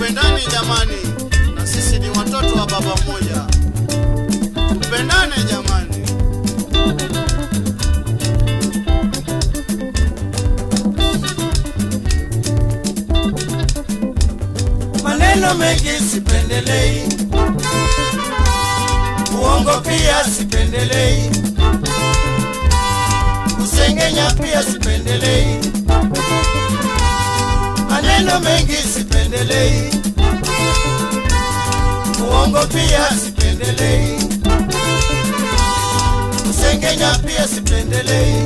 Tupendane jamani, na sisi ni watoto wa baba mmoja. Tupendane jamani. Maneno mengi sipendelei, uongo pia sipendelei, kusengenya pia sipendelei. Maneno mengi sipendelei, uongo pia sipendelei, kusengenya pia sipendelei.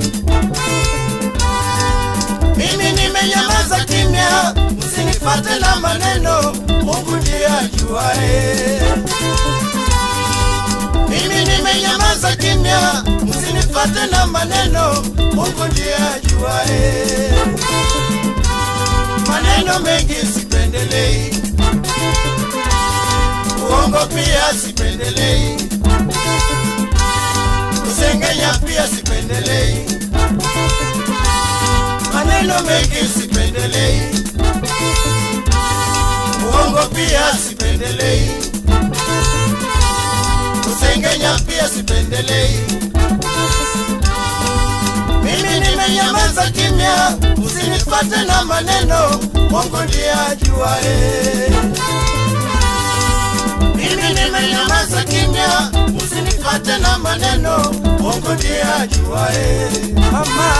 Mimi nimenyamaza kimya, msinifuate na maneno, Mungu ndiye ajuae. Mimi nimenyamaza kimya, msinifuate na maneno, Mungu ndiye ajuae. Maneno mengi sipendelei, uongo pia sipendelei, kusengenya pia sipendelei. Maneno mengi sipendelei, uongo pia sipendelei, kusengenya pia sipendelei. Mimi nimenyamaza kimya, msinifuate na maneno, Mungu ndiye ajuae. Mimi nimenyamaza kimya, msinifuate na maneno, Mungu ndiye ajuae. Mama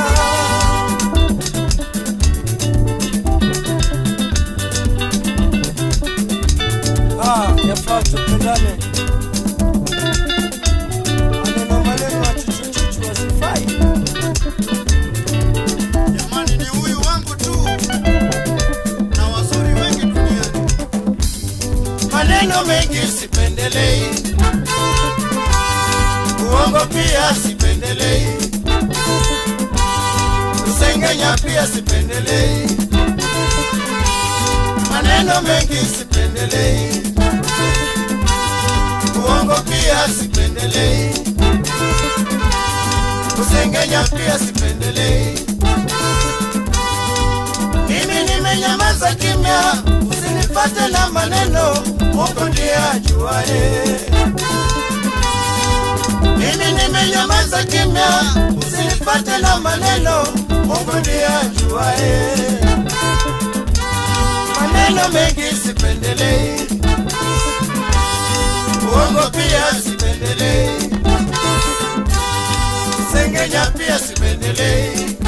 yafaa tupendane. Maneno wa chuchu wasifai. Jamani, ni huyu wangu tu na wazuri wengi duniani. Maneno mengi sipendelei, uongo pia sipendelei, kusengenya pia sipendelei. Maneno mengi sipendelei, uongo pia sipendelei, kusengenya pia sipendelei. Mimi nimenyamaza kimya, usinifuate na maneno, Mungu ndiye ajuae. Mimi nimenyamaza kimya, usinifuate na maneno, Mungu ndiye ajuae. Maneno mengi sipendelei, uongo pia sipendelei, kusengenya pia sipendelei.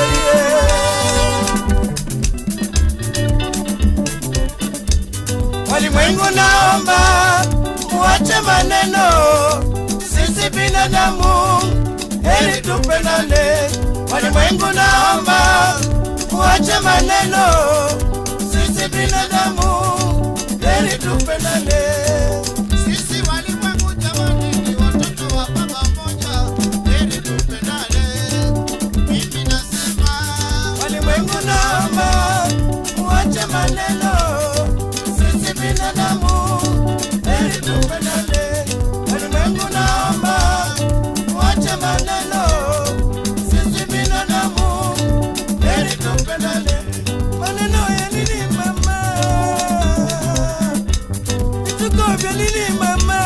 Walimwengu naomba muache maneno, sisi binadamu heri tupendane. Walimwengu naomba muache maneno, sisi binadamu heri tupendane. Sisi walimwengu jamani, ni watoto wa baba mmoja. Heri tupendane. Mimi nasema walimwengu naomba muache maneno, sisi binadamu heri tupendane. Walimwengu naomba muache maneno, sisi binadamu heri tupendane. Maneno ya nini mama? Vituko vya nini mama?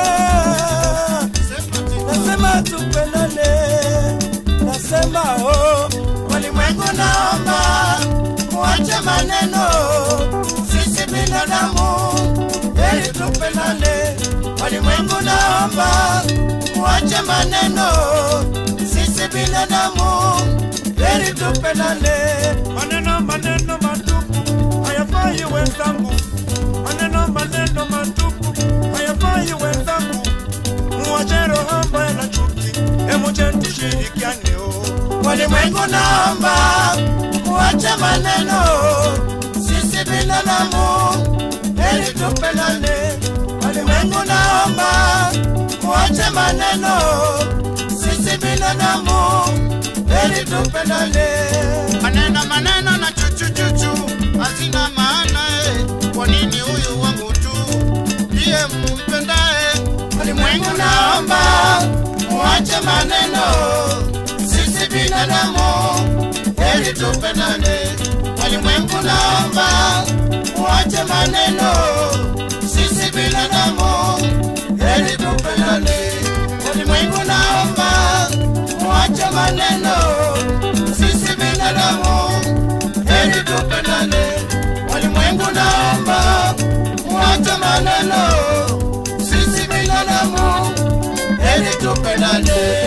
Nasema tupendane, nasema oh. Walimwengu naomba muache maneno, sisi binadamu heri tupendane. Walimwengu naomba muache maneno, sisi binadamu heri tupendane. Maneno matupu hayafai wenzangu, maneno matupu hayafai wenzangu. Muache roho mbaya na chuki, hebu tushirikiane oh. Walimwengu naomba muache maneno, sisi binadamu heri tupendane. Walimwengu naomba muache maneno, sisi binadamu heri tupendane. maneno na chuchu hazina maana. Kwa nini huyu wangu tu ndiye mpendae? Walimwengu naomba muache maneno, sisi binadamu heri tupendane. Walimwengu naomba muache muache maneno, sisi binadamu heri tupendane. Ulimwengu naomba muache maneno, sisi binadamu heri tupendane. Ulimwengu naomba muache maneno, sisi binadamu heri tupendane.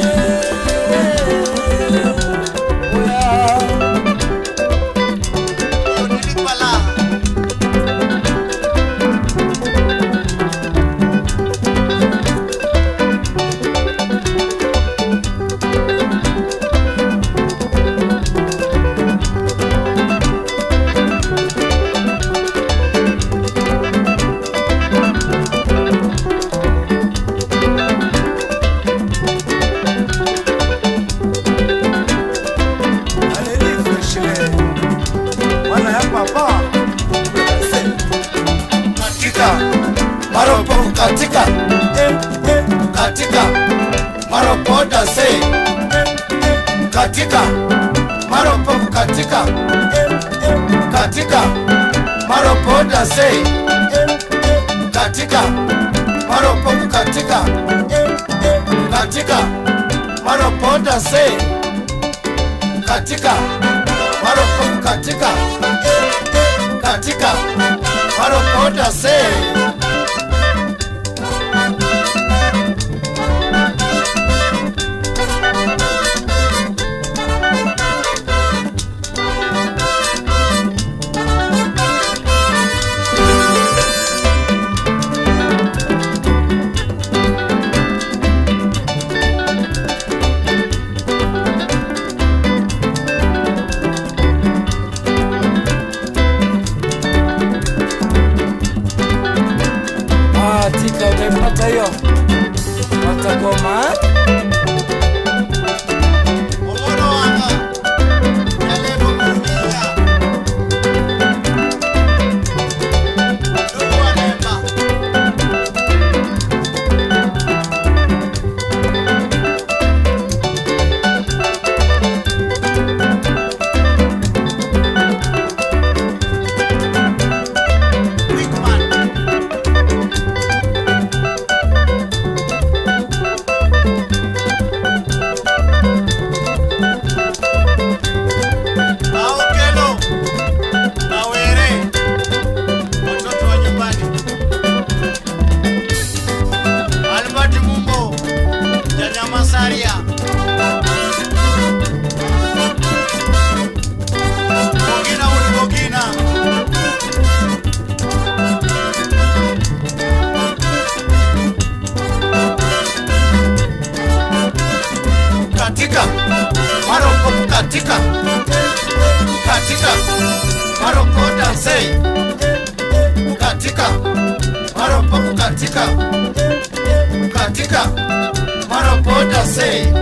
Katika katika maropoda say katika maropo katika katika maropoda say katika maropo katika katika maropoda say katika maropo katika katika maropoda say Umepata hiyo watakoma Omoro wanga Yalebo kurudia Ndugu wanemba Masaria Bogina uli Bogina katika maropo katika katika maropo dansei katika maropo katika katika maropoda say